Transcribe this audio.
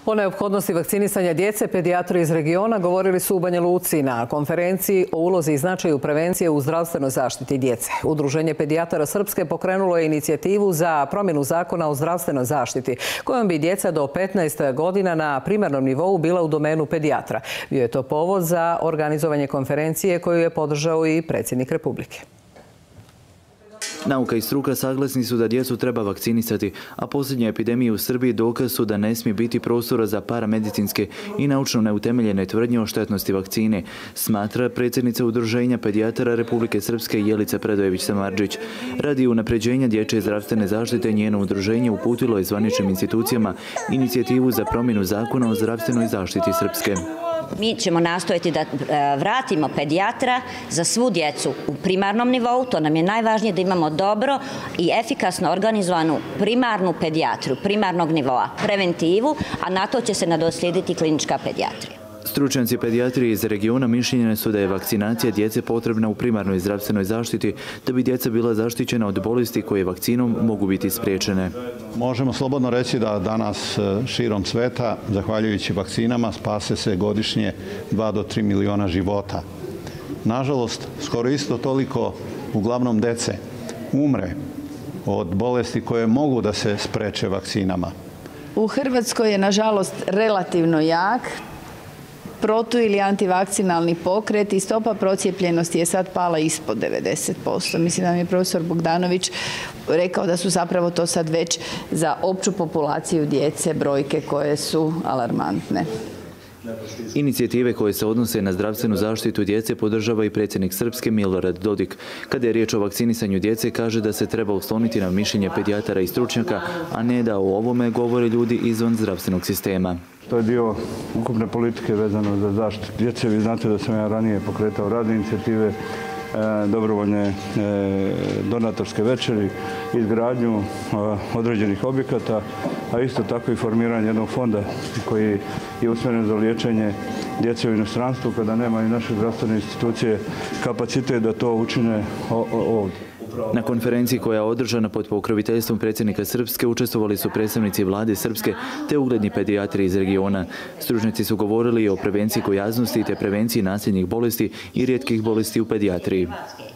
O neophodnosti vakcinisanja djece pedijatri iz regiona govorili su u Banja Luci na konferenciji o ulozi i značaju prevencije u zdravstvenoj zaštiti djece. Udruženje pedijatara Srpske pokrenulo je inicijativu za promjenu zakona o zdravstvenoj zaštiti, kojom bi djeca do 15 godina na primarnom nivou bila u domenu pedijatra. Bio je to povod za organizovanje konferencije koju je podržao i predsjednik Republike. Nauka i struka saglasni su da djecu treba vakcinisati, a posljednje epidemije u Srbiji dokaz su da ne smije biti prostora za paramedicinske i naučno neutemeljene tvrdnje o štetnosti vakcine, smatra predsjednica Udruženja pedijatara Republike Srpske Jelica Predojević-Samardžić. Radi unapređenja dječje zdravstvene zaštite njeno udruženje uputilo je zvaničnim institucijama inicijativu za promjenu zakona o zdravstvenoj zaštiti Srpske. Mi ćemo nastojati da vratimo pedijatra za svu djecu u primarnom nivou. To nam je najvažnije, da imamo dobro i efikasno organizovanu primarnu pedijatriju, primarnog nivoa, preventivu, a na to će se nadoslijediti klinička pedijatrija. Stručnjaci pedijatrije iz regiona mišljenja su da je vakcinacija djece potrebna u primarnoj zdravstvenoj zaštiti da bi djeca bila zaštićena od bolesti koje vakcinom mogu biti spriječene. Možemo slobodno reći da danas širom sveta, zahvaljujući vakcinama, spase se godišnje 2 do 3 miliona života. Nažalost, skoro isto toliko, uglavnom dece, umre od bolesti koje mogu da se spreče vakcinama. U Hrvatskoj je, nažalost, relativno jak protu- ili antivakcinalni pokret i stopa procijepljenosti je sad pala ispod 90%. Mislim da mi je profesor Bogdanović rekao da su zapravo to sad već za opću populaciju djece brojke koje su alarmantne. Inicijative koje se odnose na zdravstvenu zaštitu djece podržava i predsjednik Srpske Milorad Dodik. Kada je riječ o vakcinisanju djece, kaže da se treba osloniti na mišljenje pedijatara i stručnjaka, a ne da o ovome govore ljudi izvan zdravstvenog sistema. To je dio ukupne politike vezano za zaštitu djece. Vi znate da sam ja ranije pokretao razne inicijative, dobrovoljne donatorske večeri, izgradnju određenih objekata, a isto tako i formiranje jednog fonda koji je usmjeren za liječenje djece u inostranstvu kada nemaju naše zdravstvene institucije kapacitet da to učine ovdje. Na konferenciji koja je održana pod pokroviteljstvom predsjednika Srpske učestvovali su predstavnici vlade Srpske te ugledni pedijatri iz regiona. Stručnjaci su govorili o prevenciji gojaznosti te prevenciji nasljednih bolesti i rijetkih bolesti u pedijatriji.